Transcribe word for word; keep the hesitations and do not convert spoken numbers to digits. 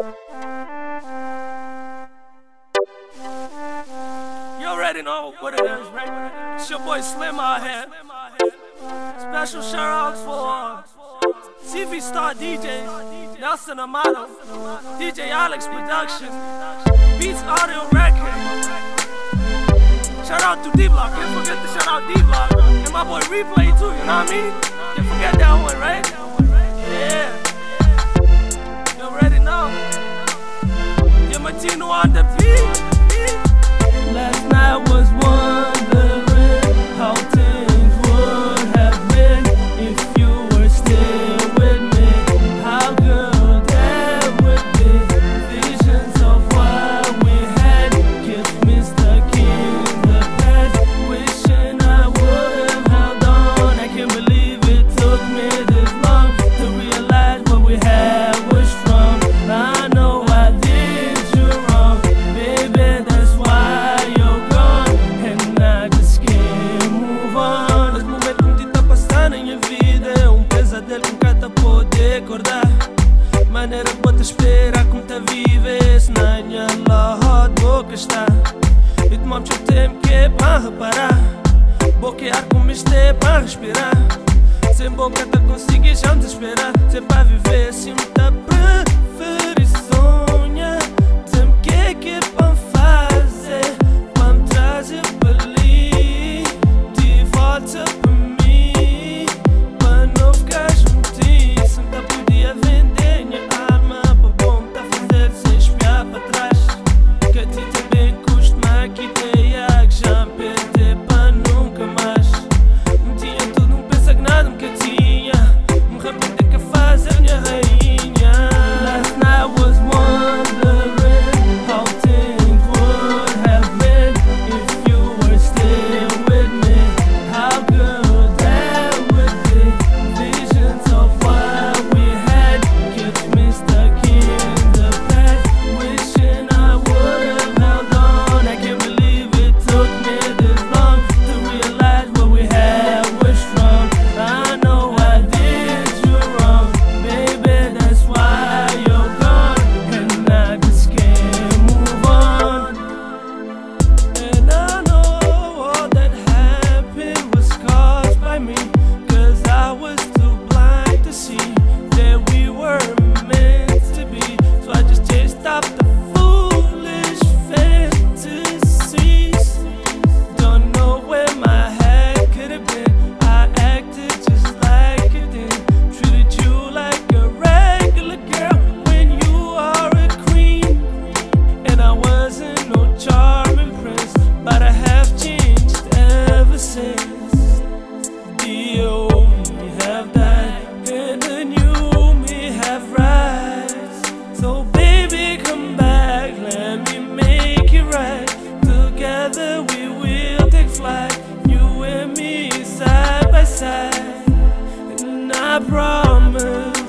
You already know what it is, right? It's your boy Slim out here. Special shout outs for T V star D J Nelson Amato, D J Alex Production, Beats Audio Record. Shout out to D-Block, can't forget to shout out D-Block. And my boy Replay too, you know what I mean? Can't forget that one, right? Yeah. You already know. Yeah, Martino on the beat. Last night was wondering how things would have been if you were still with me. How good that would be. Visions of what we had kept me stuck in the past. Wishing I would have held on. I can't believe it took me this long to realize what we had was strong. I know I did you wrong, baby, that's why. Maneira boa te esperar como te vives na minha lado boca está. E tomamos o tempo que é para reparar. Boquear como isto é para respirar. Sem boca te consegues já me desesperar. Se é para viver assim te preferir sonhar. Tempo que é que é para fazer, para me trazer para ali, de volta para mim, para não ficar juntinho. Se me podia vender I promise